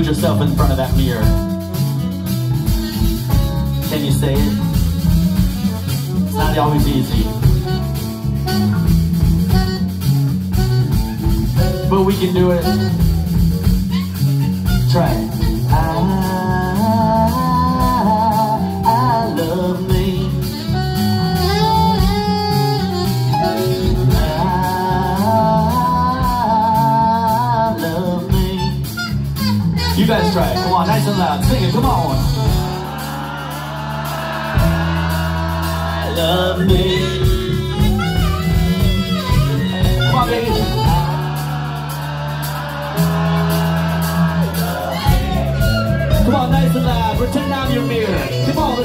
put yourself in front of that mirror. Can you say it? It's not always easy, but we can do it. Try it. I love me. I love me. You guys try it. Come on, nice and loud. Sing it. Come on. I love me. Come on, baby. Come on, nice and loud. Pretend I'm your mirror. Come on.